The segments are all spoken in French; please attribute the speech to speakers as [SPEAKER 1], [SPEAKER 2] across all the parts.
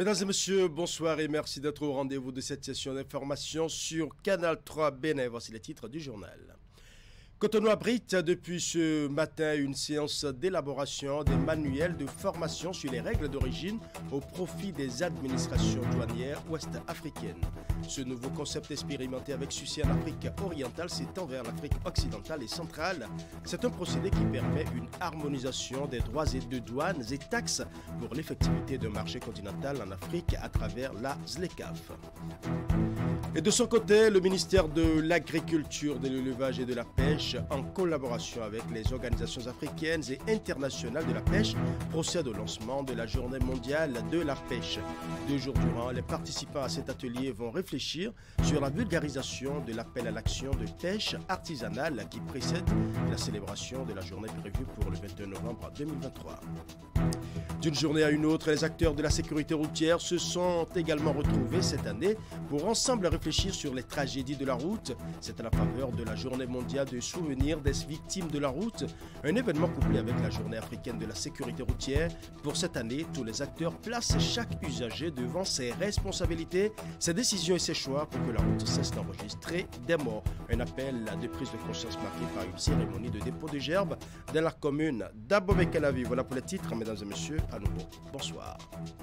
[SPEAKER 1] Mesdames et messieurs, bonsoir et merci d'être au rendez-vous de cette session d'information sur Canal 3 Bénin. Voici les titres du journal. Cotonou abrite depuis ce matin une séance d'élaboration des manuels de formation sur les règles d'origine au profit des administrations douanières ouest-africaines. Ce nouveau concept expérimenté avec succès en Afrique orientale s'étend vers l'Afrique occidentale et centrale. C'est un procédé qui permet une harmonisation des droits et de douanes et taxes pour l'effectivité d'un marché continental en Afrique à travers la ZLECAf. Et de son côté, le ministère de l'Agriculture, de l'Élevage et de la Pêche, en collaboration avec les organisations africaines et internationales de la pêche, procède au lancement de la Journée mondiale de la pêche. 2 jours durant, les participants à cet atelier vont réfléchir sur la vulgarisation de l'appel à l'action de pêche artisanale qui précède la célébration de la journée prévue pour le 21 novembre 2023. D'une journée à une autre, les acteurs de la sécurité routière se sont également retrouvés cette année pour ensemble réfléchir sur les tragédies de la route. C'est à la faveur de la Journée mondiale de souvenir des victimes de la route, un événement couplé avec la Journée africaine de la sécurité routière. Pour cette année, tous les acteurs placent chaque usager devant ses responsabilités, ses décisions et ses choix pour que la route cesse d'enregistrer des morts. Un appel de prise de conscience marqué par une cérémonie de dépôt de gerbes dans la commune d'Abomey-Calavi. Voilà pour les titres, mesdames et messieurs. À nouveau, bonsoir.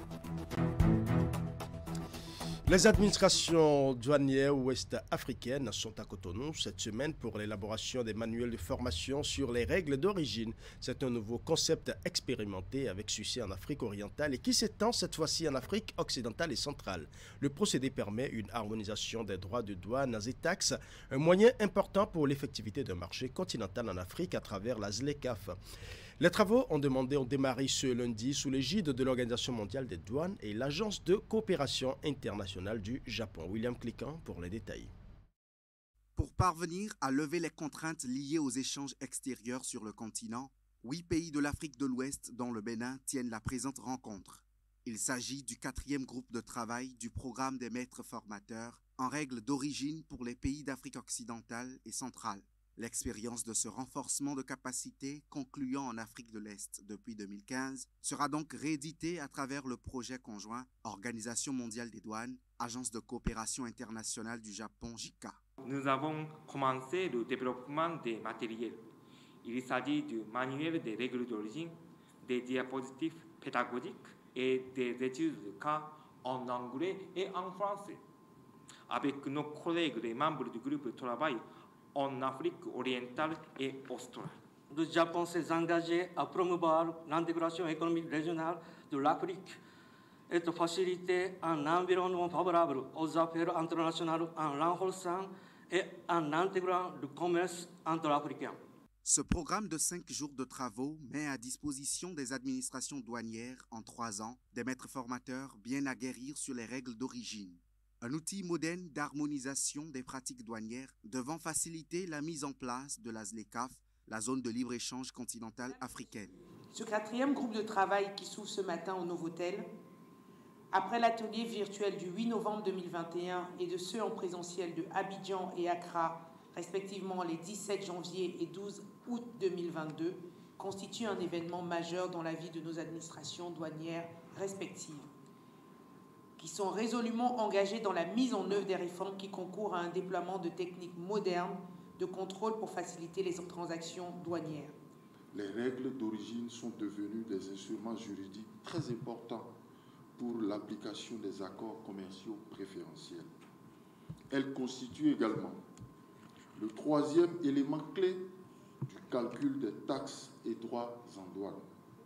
[SPEAKER 1] Les administrations douanières ouest-africaines sont à Cotonou cette semaine pour l'élaboration des manuels de formation sur les règles d'origine. C'est un nouveau concept expérimenté avec succès en Afrique orientale et qui s'étend cette fois-ci en Afrique occidentale et centrale. Le procédé permet une harmonisation des droits de douane et taxes, un moyen important pour l'effectivité d'un marché continental en Afrique à travers la ZLECAf. Les travaux ont démarré ce lundi sous l'égide de l'Organisation mondiale des douanes et l'Agence de coopération internationale du Japon. William Cliquant pour les détails.
[SPEAKER 2] Pour parvenir à lever les contraintes liées aux échanges extérieurs sur le continent, 8 pays de l'Afrique de l'Ouest, dont le Bénin, tiennent la présente rencontre. Il s'agit du 4e groupe de travail du programme des maîtres formateurs en règles d'origine pour les pays d'Afrique occidentale et centrale. L'expérience de ce renforcement de capacité concluant en Afrique de l'Est depuis 2015 sera donc rééditée à travers le projet conjoint Organisation mondiale des douanes, Agence de coopération internationale du Japon JICA.
[SPEAKER 3] Nous avons commencé le développement des matériels. Il s'agit du manuel des règles d'origine, des diapositives pédagogiques et des études de cas en anglais et en français. Avec nos collègues les membres du groupe de travail en Afrique orientale et australe.
[SPEAKER 4] Le Japon s'est engagé à promouvoir l'intégration économique régionale de l'Afrique et de faciliter un environnement favorable aux affaires internationales en renforçant et en intégrant le commerce intra-africain.
[SPEAKER 2] Ce programme de 5 jours de travaux met à disposition des administrations douanières en 3 ans des maîtres formateurs bien aguerris sur les règles d'origine. Un outil moderne d'harmonisation des pratiques douanières devant faciliter la mise en place de la ZLECAf, la zone de libre-échange continentale africaine.
[SPEAKER 5] Ce 4e groupe de travail qui s'ouvre ce matin au Novotel, après l'atelier virtuel du 8 novembre 2021 et de ceux en présentiel de Abidjan et Accra, respectivement les 17 janvier et 12 août 2022, constitue un événement majeur dans la vie de nos administrations douanières respectives, qui sont résolument engagés dans la mise en œuvre des réformes qui concourent à un déploiement de techniques modernes de contrôle pour faciliter les transactions douanières.
[SPEAKER 6] Les règles d'origine sont devenues des instruments juridiques très importants pour l'application des accords commerciaux préférentiels. Elles constituent également le 3e élément clé du calcul des taxes et droits en douane.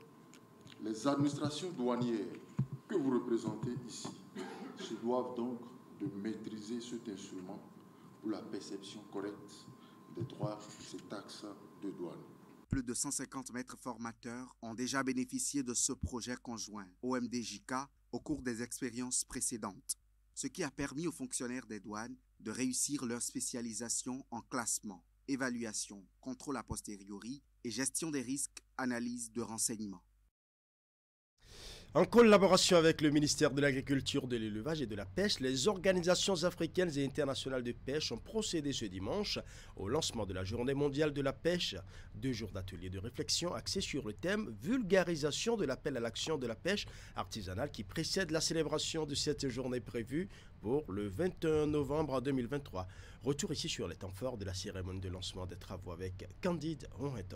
[SPEAKER 6] Les administrations douanières que vous représentez ici se doivent donc de maîtriser cet instrument pour la perception correcte des droits et taxes de douane.
[SPEAKER 2] Plus de 150 maîtres formateurs ont déjà bénéficié de ce projet conjoint OMD-JICA au cours des expériences précédentes, ce qui a permis aux fonctionnaires des douanes de réussir leur spécialisation en classement, évaluation, contrôle a posteriori et gestion des risques, analyse de renseignements.
[SPEAKER 1] En collaboration avec le ministère de l'Agriculture, de l'Élevage et de la Pêche, les organisations africaines et internationales de pêche ont procédé ce dimanche au lancement de la Journée mondiale de la pêche. 2 jours d'ateliers de réflexion axés sur le thème « Vulgarisation de l'appel à l'action de la pêche artisanale » qui précède la célébration de cette journée prévue pour le 21 novembre 2023. Retour ici sur les temps forts de la cérémonie de lancement des travaux avec Candide Ronheto.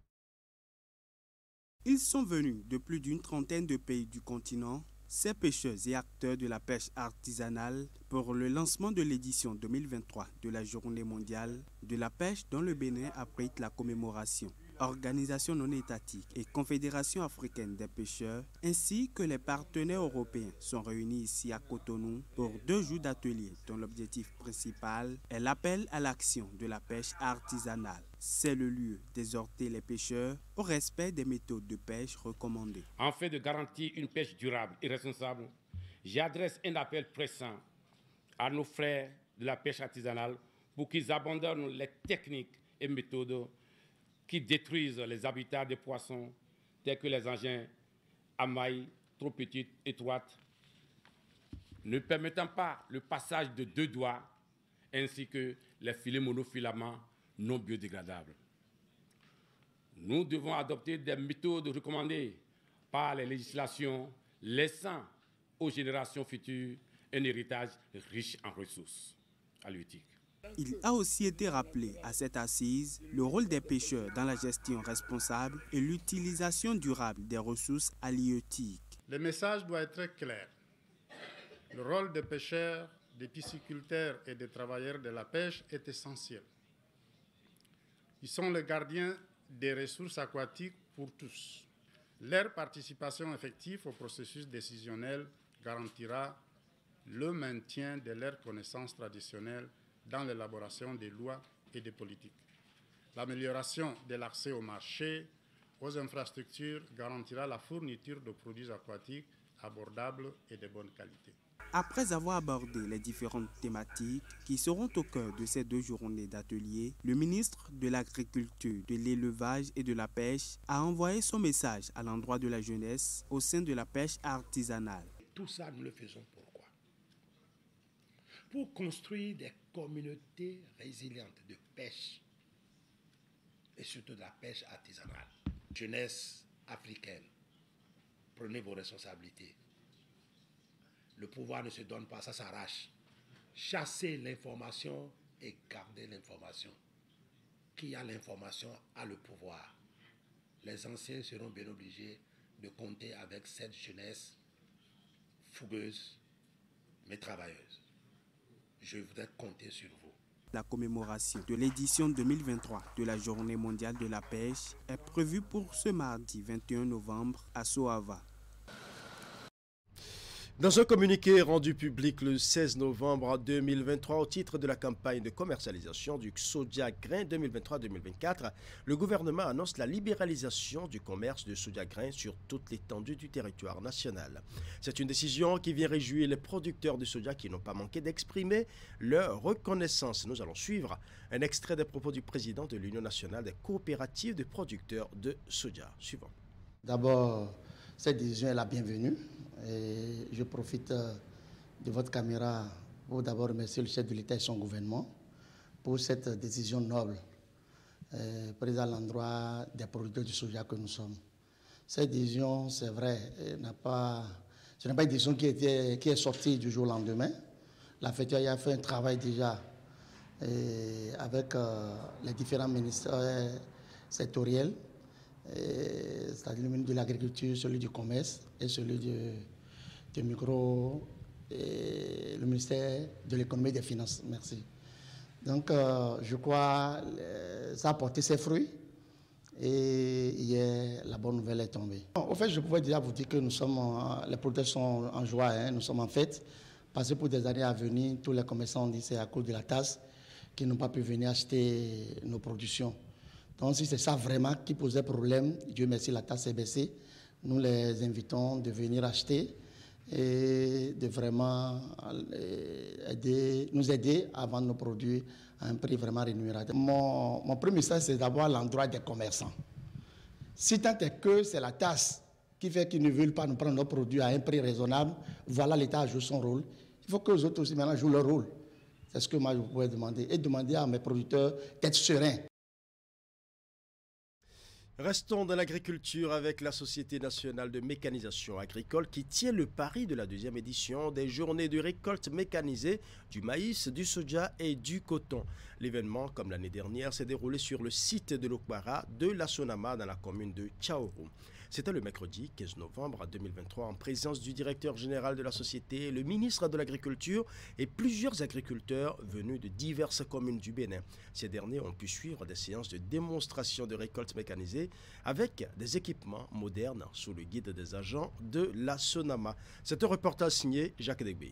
[SPEAKER 7] Ils sont venus de plus d'une trentaine de pays du continent, ces pêcheurs et acteurs de la pêche artisanale, pour le lancement de l'édition 2023 de la Journée mondiale de la pêche dont le Bénin abrite la commémoration. Organisations non étatiques et Confédération africaine des pêcheurs, ainsi que les partenaires européens sont réunis ici à Cotonou pour 2 jours d'ateliers dont l'objectif principal est l'appel à l'action de la pêche artisanale. C'est le lieu d'exhorter les pêcheurs au respect des méthodes de pêche recommandées.
[SPEAKER 8] En fait de garantir une pêche durable et responsable, j'adresse un appel pressant à nos frères de la pêche artisanale pour qu'ils abandonnent les techniques et méthodes qui détruisent les habitats des poissons, tels que les engins à mailles trop petites, étroites, ne permettant pas le passage de 2 doigts, ainsi que les filets monofilaments non biodégradables. Nous devons adopter des méthodes recommandées par les législations, laissant aux générations futures un héritage riche en ressources halieutiques.
[SPEAKER 7] Il a aussi été rappelé à cette assise le rôle des pêcheurs dans la gestion responsable et l'utilisation durable des ressources halieutiques.
[SPEAKER 9] Le message doit être clair. Le rôle des pêcheurs, des pisciculteurs et des travailleurs de la pêche est essentiel. Ils sont les gardiens des ressources aquatiques pour tous. Leur participation effective au processus décisionnel garantira le maintien de leurs connaissances traditionnelles dans l'élaboration des lois et des politiques. L'amélioration de l'accès au marché, aux infrastructures garantira la fourniture de produits aquatiques abordables et de bonne qualité.
[SPEAKER 7] Après avoir abordé les différentes thématiques qui seront au cœur de ces 2 journées d'atelier, le ministre de l'Agriculture, de l'Élevage et de la Pêche a envoyé son message à l'endroit de la jeunesse au sein de la pêche artisanale.
[SPEAKER 10] Tout ça, nous le faisons pourquoi? Pour construire des communautés résilientes de pêche et surtout de la pêche artisanale. Jeunesse africaine, prenez vos responsabilités. Le pouvoir ne se donne pas, ça s'arrache. Chassez l'information et gardez l'information. Qui a l'information a le pouvoir. Les anciens seront bien obligés de compter avec cette jeunesse fougueuse mais travailleuse. Je voudrais compter sur vous.
[SPEAKER 7] La commémoration de l'édition 2023 de la Journée mondiale de la pêche est prévue pour ce mardi 21 novembre à Soava.
[SPEAKER 1] Dans un communiqué rendu public le 16 novembre 2023 au titre de la campagne de commercialisation du soja grain 2023-2024, le gouvernement annonce la libéralisation du commerce de soja grain sur toute l'étendue du territoire national. C'est une décision qui vient réjouir les producteurs de soja qui n'ont pas manqué d'exprimer leur reconnaissance. Nous allons suivre un extrait des propos du président de l'Union nationale des coopératives de producteurs de soja. Suivant.
[SPEAKER 11] D'abord, cette décision est la bienvenue. Et je profite de votre caméra pour d'abord remercier le chef de l'État et son gouvernement pour cette décision noble prise à l'endroit des producteurs du soja que nous sommes. Cette décision, c'est vrai, ce n'est pas une décision qui est sortie du jour au lendemain. La FETUA a fait un travail déjà avec les différents ministères sectoriels, c'est-à-dire le ministre de l'Agriculture, celui du Commerce et celui du Micro et le ministère de l'Économie et des Finances. Merci. Donc, je crois que ça a porté ses fruits et hier, la bonne nouvelle est tombée. Au fait, je pouvais déjà vous dire que nous sommes, les producteurs sont en joie, hein, nous sommes en fête, parce que pour des années à venir, tous les commerçants ont dit que c'est à cause de la taxe qu'ils n'ont pas pu venir acheter nos productions. Donc, si c'est ça vraiment qui posait problème, Dieu merci, la taxe est baissée. Nous les invitons de venir acheter et de vraiment nous aider à vendre nos produits à un prix vraiment rémunérateur. Mon premier message, c'est d'abord à l'endroit des commerçants. Si tant est que c'est la taxe qui fait qu'ils ne veulent pas nous prendre nos produits à un prix raisonnable. Voilà, l'État joue son rôle. Il faut que les autres aussi maintenant jouent leur rôle. C'est ce que moi je pourrais demander. Et demander à mes producteurs d'être sereins.
[SPEAKER 1] Restons dans l'agriculture avec la Société nationale de mécanisation agricole qui tient le pari de la deuxième édition des journées de récolte mécanisée du maïs, du soja et du coton. L'événement, comme l'année dernière, s'est déroulé sur le site de l'Okbara de la Sonama dans la commune de Tchaourou. C'était le mercredi 15 novembre 2023 en présence du directeur général de la société, le ministre de l'Agriculture et plusieurs agriculteurs venus de diverses communes du Bénin. Ces derniers ont pu suivre des séances de démonstration de récolte mécanisée avec des équipements modernes sous le guide des agents de la Sonama. C'est un reportage signé Jacques Degbe.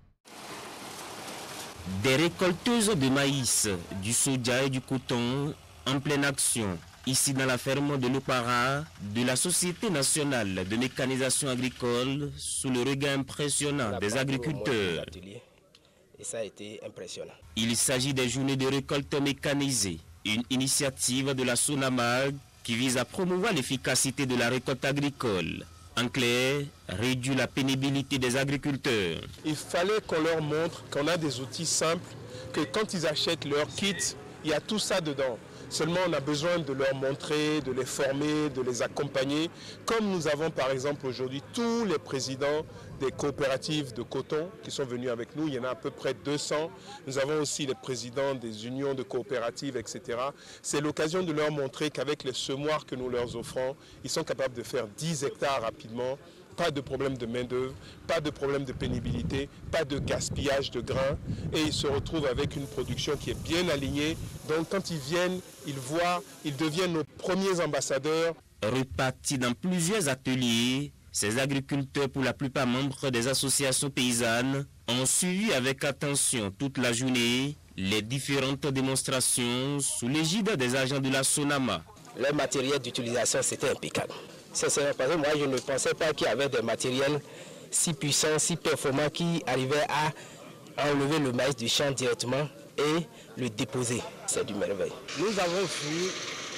[SPEAKER 12] Des récolteuses de maïs, du soja et du coton en pleine action. Ici dans la ferme de l'Opara, de la Société nationale de mécanisation agricole, sous le regard impressionnant des agriculteurs.
[SPEAKER 13] Et ça a été impressionnant.
[SPEAKER 12] Il s'agit des journées de récolte mécanisée, une initiative de la Sonama qui vise à promouvoir l'efficacité de la récolte agricole. En clair, réduire la pénibilité des agriculteurs.
[SPEAKER 14] Il fallait qu'on leur montre qu'on a des outils simples, que quand ils achètent leur kit, il y a tout ça dedans. Seulement, on a besoin de leur montrer, de les former, de les accompagner. Comme nous avons par exemple aujourd'hui tous les présidents des coopératives de coton qui sont venus avec nous. Il y en a à peu près 200. Nous avons aussi les présidents des unions de coopératives, etc. C'est l'occasion de leur montrer qu'avec les semoirs que nous leur offrons, ils sont capables de faire 10 hectares rapidement. Pas de problème de main-d'œuvre, pas de problème de pénibilité, pas de gaspillage de grains. Et ils se retrouvent avec une production qui est bien alignée. Donc quand ils viennent, ils voient, ils deviennent nos premiers ambassadeurs.
[SPEAKER 12] Repartis dans plusieurs ateliers, ces agriculteurs, pour la plupart membres des associations paysannes, ont suivi avec attention toute la journée les différentes démonstrations sous l'égide des agents de la Sonama.
[SPEAKER 13] Le matériel d'utilisation, c'était impeccable. Sincèrement, parce que moi, je ne pensais pas qu'il y avait des matériels si puissants, si performants, qui arrivaient à enlever le maïs du champ directement et le déposer. C'est du merveille.
[SPEAKER 15] Nous avons vu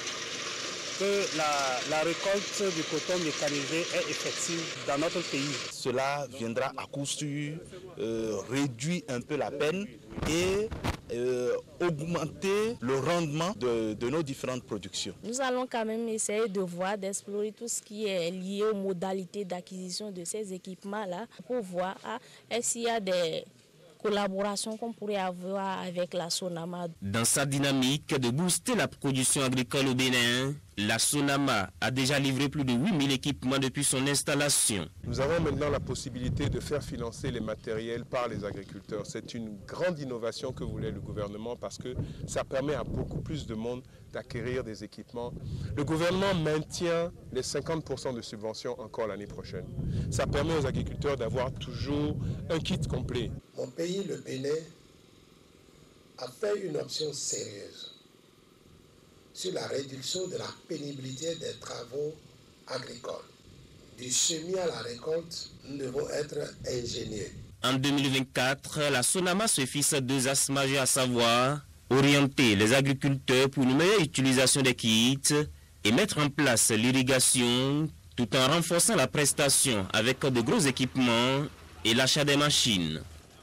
[SPEAKER 15] que la récolte du coton mécanisé est effective dans notre pays.
[SPEAKER 16] Cela viendra à coup sûr réduire un peu la peine et augmenter le rendement de nos différentes productions.
[SPEAKER 17] Nous allons quand même essayer de voir, d'explorer tout ce qui est lié aux modalités d'acquisition de ces équipements-là pour voir s'il y a des collaborations qu'on pourrait avoir avec la Sonama.
[SPEAKER 12] Dans sa dynamique de booster la production agricole au Bénin, la Sonama a déjà livré plus de 8000 équipements depuis son installation.
[SPEAKER 14] Nous avons maintenant la possibilité de faire financer les matériels par les agriculteurs. C'est une grande innovation que voulait le gouvernement parce que ça permet à beaucoup plus de monde d'acquérir des équipements. Le gouvernement maintient les 50% de subventions encore l'année prochaine. Ça permet aux agriculteurs d'avoir toujours un kit complet.
[SPEAKER 10] Mon pays, le Bénin, a fait une option sérieuse sur la réduction de la pénibilité des travaux agricoles. Du semis à la récolte, nous devons être ingénieux.
[SPEAKER 12] En 2024, la Sonama se fixe 2 axes majeurs, à savoir orienter les agriculteurs pour une meilleure utilisation des kits et mettre en place l'irrigation tout en renforçant la prestation avec de gros équipements et l'achat des machines.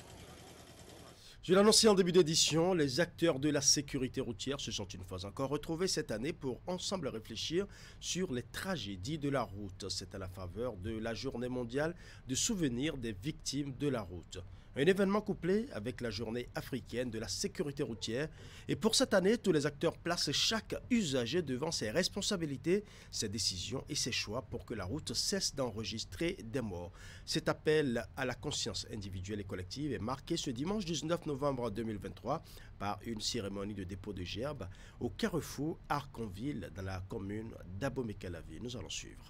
[SPEAKER 1] Je l'ai annoncé en début d'édition, les acteurs de la sécurité routière se sont une fois encore retrouvés cette année pour ensemble réfléchir sur les tragédies de la route. C'est à la faveur de la journée mondiale de souvenir des victimes de la route. Un événement couplé avec la journée africaine de la sécurité routière. Et pour cette année, tous les acteurs placent chaque usager devant ses responsabilités, ses décisions et ses choix pour que la route cesse d'enregistrer des morts. Cet appel à la conscience individuelle et collective est marqué ce dimanche 19 novembre 2023 par une cérémonie de dépôt de gerbes au carrefour Arconville dans la commune d'Abomey-Calavi. Nous allons suivre.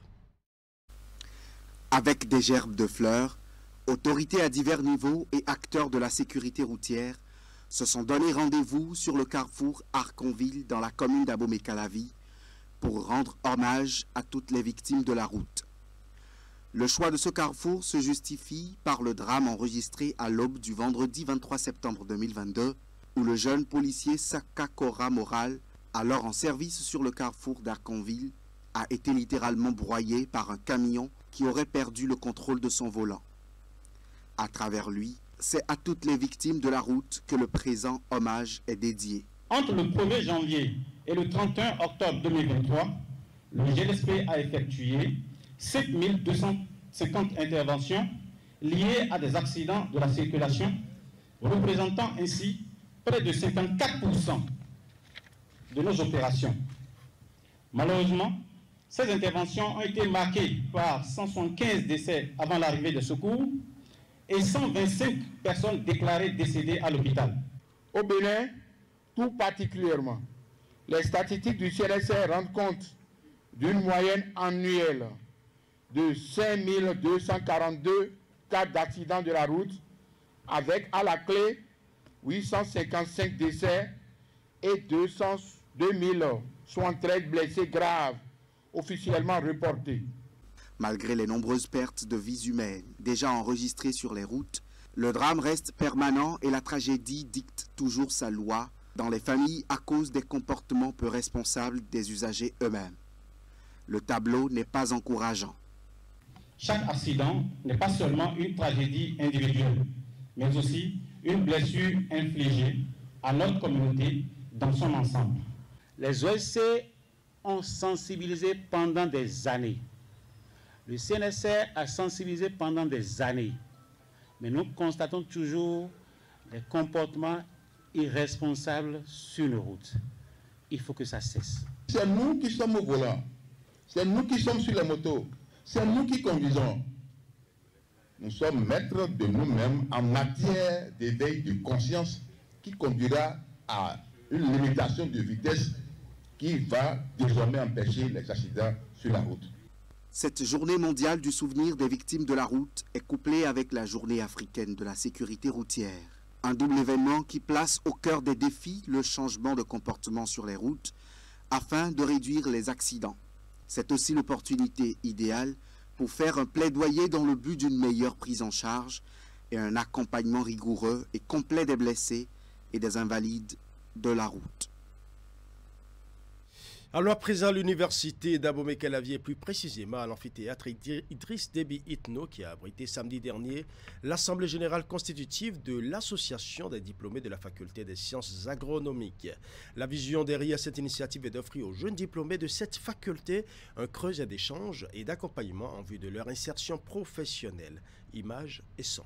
[SPEAKER 2] Avec des gerbes de fleurs, autorités à divers niveaux et acteurs de la sécurité routière se sont donné rendez-vous sur le carrefour Arconville dans la commune d'Abomey-Calavi pour rendre hommage à toutes les victimes de la route. Le choix de ce carrefour se justifie par le drame enregistré à l'aube du vendredi 23 septembre 2022 où le jeune policier Saka Kora Moral, alors en service sur le carrefour d'Arconville, a été littéralement broyé par un camion qui aurait perdu le contrôle de son volant. À travers lui, c'est à toutes les victimes de la route que le présent hommage est dédié.
[SPEAKER 18] Entre le 1er janvier et le 31 octobre 2023, le GLSP a effectué 7250 interventions liées à des accidents de la circulation, représentant ainsi près de 54% de nos opérations. Malheureusement, ces interventions ont été marquées par 175 décès avant l'arrivée des secours et 125 personnes déclarées décédées à l'hôpital.
[SPEAKER 19] Au Bénin, tout particulièrement, les statistiques du CNSR rendent compte d'une moyenne annuelle de 5242 cas d'accidents de la route, avec à la clé 855 décès et 2073 blessés graves officiellement reportés.
[SPEAKER 2] Malgré les nombreuses pertes de vies humaines déjà enregistrées sur les routes, le drame reste permanent et la tragédie dicte toujours sa loi dans les familles à cause des comportements peu responsables des usagers eux-mêmes. Le tableau n'est pas encourageant.
[SPEAKER 18] Chaque accident n'est pas seulement une tragédie individuelle, mais aussi une blessure infligée à notre communauté dans son ensemble.
[SPEAKER 15] Les OSC ont sensibilisé pendant des années. Le CNSR a sensibilisé pendant des années. Mais nous constatons toujours des comportements irresponsables sur nos routes. Il faut que ça cesse.
[SPEAKER 19] C'est nous qui sommes au volant. C'est nous qui sommes sur les motos. C'est nous qui conduisons. Nous sommes maîtres de nous-mêmes en matière d'éveil de conscience qui conduira à une limitation de vitesse qui va désormais empêcher les accidents sur la route.
[SPEAKER 2] Cette journée mondiale du souvenir des victimes de la route est couplée avec la journée africaine de la sécurité routière. Un double événement qui place au cœur des défis le changement de comportement sur les routes afin de réduire les accidents. C'est aussi l'opportunité idéale pour faire un plaidoyer dans le but d'une meilleure prise en charge et un accompagnement rigoureux et complet des blessés et des invalides de la route.
[SPEAKER 1] Alors à présent, l'université d'Abomey-Calavi, plus précisément à l'amphithéâtre Idriss Déby Itno, qui a abrité samedi dernier l'Assemblée générale constitutive de l'Association des diplômés de la Faculté des sciences agronomiques. La vision derrière cette initiative est d'offrir aux jeunes diplômés de cette faculté un creuset d'échange et d'accompagnement en vue de leur insertion professionnelle. Images et sons.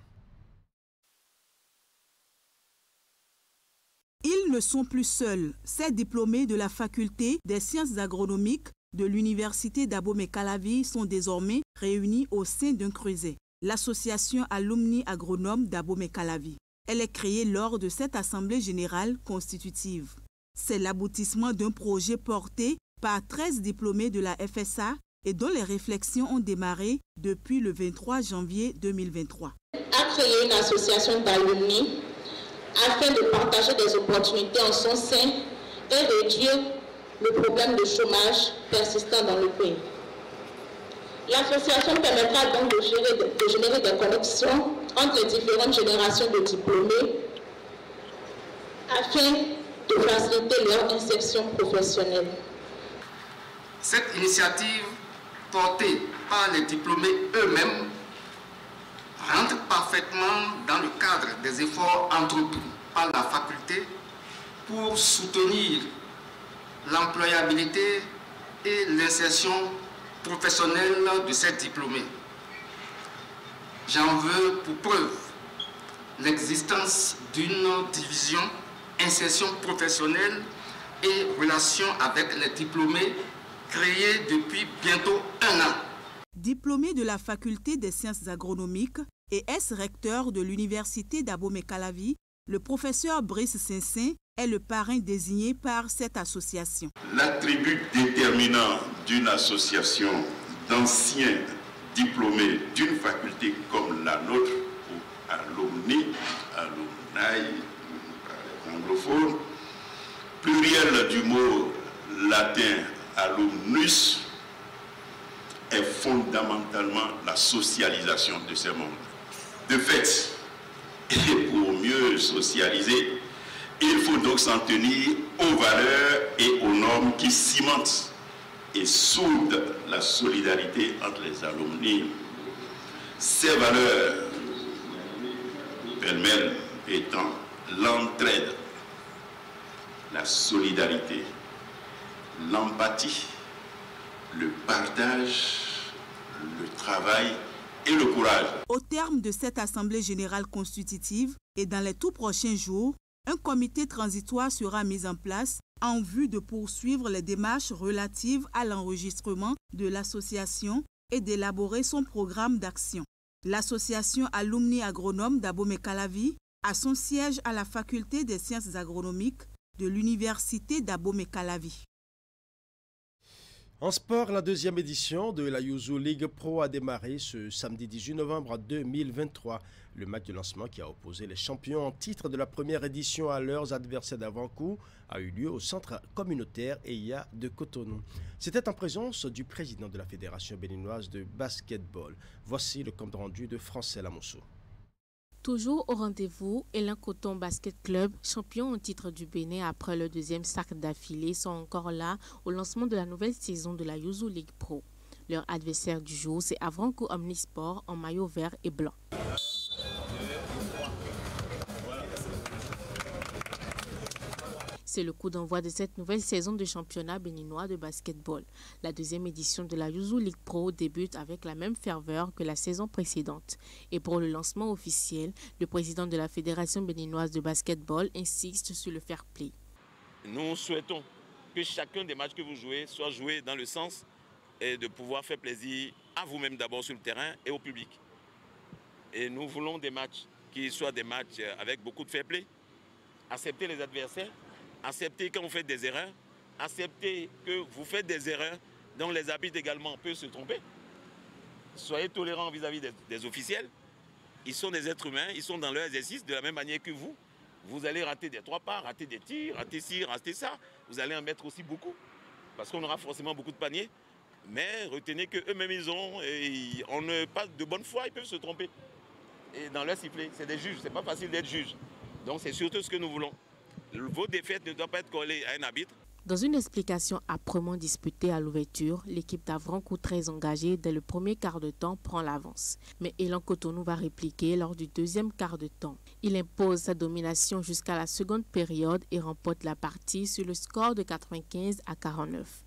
[SPEAKER 20] Ils ne sont plus seuls. Ces diplômés de la faculté des sciences agronomiques de l'université d'Abomey-Calavi sont désormais réunis au sein d'un creuset, l'association alumni agronome d'Abomey-Calavi. Elle est créée lors de cette assemblée générale constitutive. C'est l'aboutissement d'un projet porté par 13 diplômés de la FSA et dont les réflexions ont démarré depuis le 23 janvier 2023.
[SPEAKER 21] A créé une association d'alumni afin de partager des opportunités en son sein et réduire le problème de chômage persistant dans le pays. L'association permettra donc de générer des connexions entre les différentes générations de diplômés afin de faciliter leur insertion professionnelle.
[SPEAKER 22] Cette initiative portée par les diplômés eux-mêmes rentre parfaitement dans le cadre des efforts entrepris par la faculté pour soutenir l'employabilité et l'insertion professionnelle de ces diplômés. J'en veux pour preuve l'existence d'une division insertion professionnelle et relations avec les diplômés créée depuis bientôt 1 an.
[SPEAKER 20] Diplômé de la faculté des sciences agronomiques et ex-recteur de l'université d'Abomey-Calavi, le professeur Brice Saint-Saint est le parrain désigné par cette association.
[SPEAKER 23] L'attribut déterminant d'une association d'anciens diplômés d'une faculté comme la nôtre, ou alumni, anglophone, pluriel du mot latin alumnus, est fondamentalement la socialisation de ces membres. De fait, et pour mieux socialiser, il faut donc s'en tenir aux valeurs et aux normes qui cimentent et soude la solidarité entre les alumni. Ces valeurs pêle-mêle étant l'entraide, la solidarité, l'empathie, le partage, le travail et le courage.
[SPEAKER 20] Au terme de cette assemblée générale constitutive et dans les tout prochains jours, un comité transitoire sera mis en place en vue de poursuivre les démarches relatives à l'enregistrement de l'association et d'élaborer son programme d'action. L'association Alumni Agronome d'Abomey-Calavi a son siège à la faculté des sciences agronomiques de l'université d'Abomey-Calavi.
[SPEAKER 1] En sport, la deuxième édition de la Yuzu League Pro a démarré ce samedi 18 novembre 2023. Le match de lancement qui a opposé les champions en titre de la première édition à leurs adversaires d'avant-coup a eu lieu au centre communautaire EIA de Cotonou. C'était en présence du président de la Fédération béninoise de basketball. Voici le compte rendu de Francais Lamosso.
[SPEAKER 3] Toujours au rendez-vous, Elan Coton Basket Club, champion en titre du Bénin après le deuxième sac d'affilée, sont encore là au lancement de la nouvelle saison de la Yuzu League Pro. Leur adversaire du jour, c'est Avranco Omnisport en maillot vert et blanc. C'est le coup d'envoi de cette nouvelle saison de championnat béninois de basketball. La deuxième édition de la Yuzu League Pro débute avec la même ferveur que la saison précédente. Et pour le lancement officiel, le président de la Fédération béninoise de basketball insiste sur le fair play.
[SPEAKER 4] Nous souhaitons que chacun des matchs que vous jouez soit joué dans le sens de pouvoir faire plaisir à vous-même d'abord sur le terrain et au public. Et nous voulons des matchs qui soient des matchs avec beaucoup de fair play. Accepter les adversaires. Acceptez quand vous faites des erreurs, acceptez que vous faites des erreurs dont les arbitres également peuvent se tromper. Soyez tolérants vis-à-vis des officiels. Ils sont des êtres humains, ils sont dans leur exercice de la même manière que vous. Vous allez rater des trois pas, rater des tirs, rater ci, rater ça. Vous allez en mettre aussi beaucoup, parce qu'on aura forcément beaucoup de paniers. Mais retenez qu'eux-mêmes, on n'a pas de bonne foi, ils peuvent se tromper. Et dans leur sifflet, c'est des juges, c'est pas facile d'être juge. Donc c'est surtout ce que nous voulons. Vos défaites ne doivent pas être collées à un arbitre.
[SPEAKER 3] Dans une explication âprement disputée à l'ouverture, l'équipe d'Avranco, très engagée dès le premier quart de temps, prend l'avance. Mais Elan Cotonou va répliquer lors du deuxième quart de temps. Il impose sa domination jusqu'à la seconde période et remporte la partie sur le score de 95 à 49.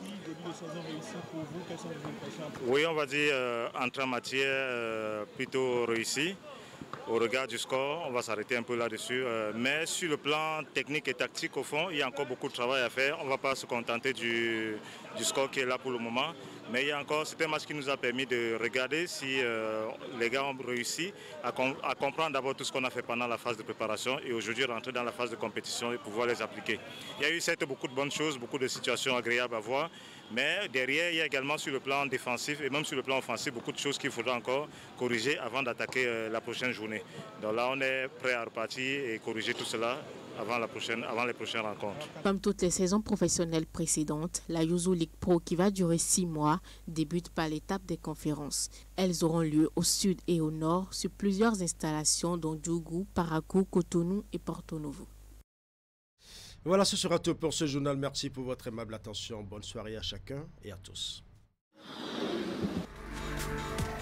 [SPEAKER 5] Oui, on va dire entrée en matière plutôt réussie. Au regard du score, on va s'arrêter un peu là-dessus. Mais sur le plan technique et tactique, au fond, il y a encore beaucoup de travail à faire. On ne va pas se contenter du score qui est là pour le moment. Mais il y a encore, c'est un match qui nous a permis de regarder si les gars ont réussi à comprendre d'abord tout ce qu'on a fait pendant la phase de préparation et aujourd'hui rentrer dans la phase de compétition et pouvoir les appliquer. Il y a eu certes beaucoup de bonnes choses, beaucoup de situations agréables à voir. Mais derrière, il y a également sur le plan défensif et même sur le plan offensif beaucoup de choses qu'il faudra encore corriger avant d'attaquer la prochaine journée. Donc là, on est prêt à repartir et corriger tout cela avant les prochaines rencontres.
[SPEAKER 3] Comme toutes les saisons professionnelles précédentes, la Yuzu League Pro, qui va durer 6 mois, débute par l'étape des conférences. Elles auront lieu au sud et au nord sur plusieurs installations dont Djougou, Parakou, Cotonou et Porto Novo.
[SPEAKER 1] Voilà, ce sera tout pour ce journal. Merci pour votre aimable attention. Bonne soirée à chacun et à tous.